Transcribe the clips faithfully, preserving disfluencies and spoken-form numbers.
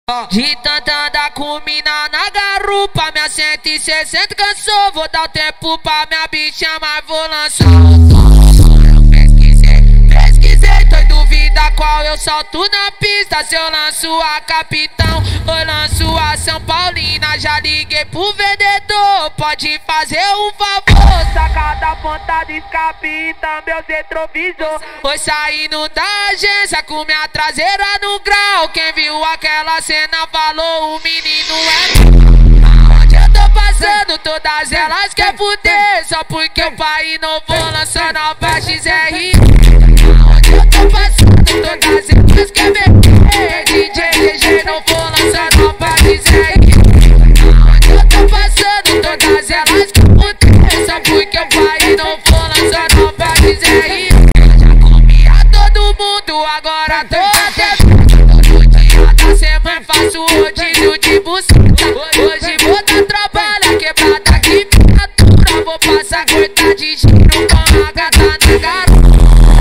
De tanto andar com mina na garupa, minha cento e sessenta cansou. Vou dar o tempo pra minha bicha, mas vou lançar. Eu pesquisei, pesquisei, tô em dúvida qual eu solto na pista. Se eu lanço a Capitão ou lanço a São Paulina, já liguei pro vendedor, pode fazer um favor. Saca da ponta de escape e também os retrovisor. Foi saindo da agência com minha traseira no grau. Quem viu aquela cena falou, o menino é... Onde eu tô passando, todas elas quer fuder, só porque o pai inovou lançando a X R. Onde eu tô passando, todas elas quer beber, D J G G não vou lançando a X R. Onde eu tô passando, todas elas quer fuder, só porque o pai inovou lançando a X R. Já comia todo mundo, agora tô até todo dia da semana faço rodízio de buceta. Hoje vou dar trabalho, quebrada aqui pintura. Vou passar coita de giro com a gata na garupa.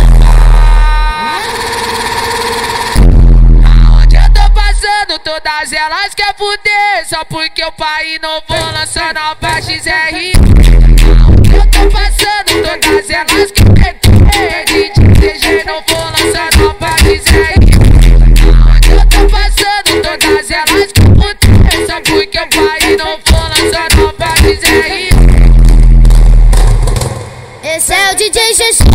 Aonde eu tô passando, todas elas quer fuder, só porque o pai inovou lançando a X R. Aonde eu tô passando, todas elas quer fuder, D J G G não vou lançando a X R. Aonde eu tô passando, todas elas quer fuder, só porque o pai inovou lançando a X R. Esse é o D J G G.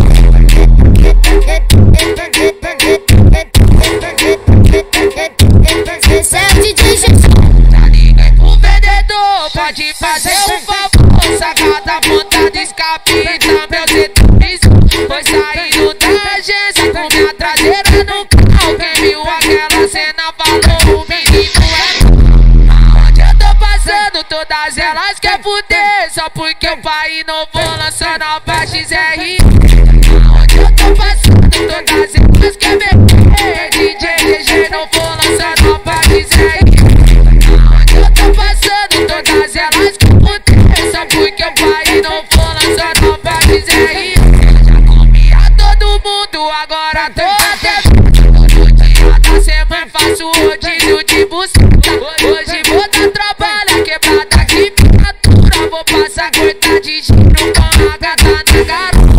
Esse é o D J G G. Já liguei pro vendedor, pode fazer um favor. Saca da ponta de escape e também os retrovisor. Foi saindo da agência com minha traseira no carro. Quem viu aquela cena falou, o menino é... Onde eu tô passando, todas elas quer fuder, só porque o pai inovou lançando a X R. Onde eu tô passando, todas elas quer beber, D J G G não vou lançando a X R. Onde eu tô passando, todas elas quer fuder, só porque o pai inovou lançando a X R. Já comia todo mundo, agora tô até todo dia da semana faço rodízio de buceta. Hoje vou dar trabalho, quebrada aqui pintura. Vou passar coita de giro com a gata na garupa.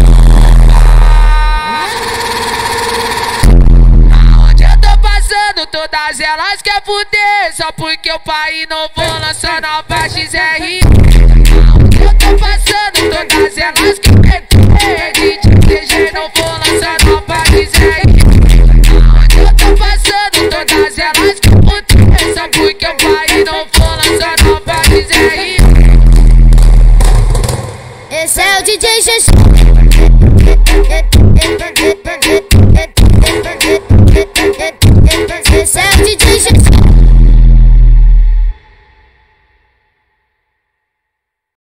Aonde eu tô passando, todas elas quer fuder, só porque o pai inovou lançando a X R. Aonde eu tô passando, todas elas quer fuder, D J G G não vou lançando a X R. Aonde eu tô passando, todas elas quer fuder, só porque o pai inovou lançando a X R. Esse é o D J G G.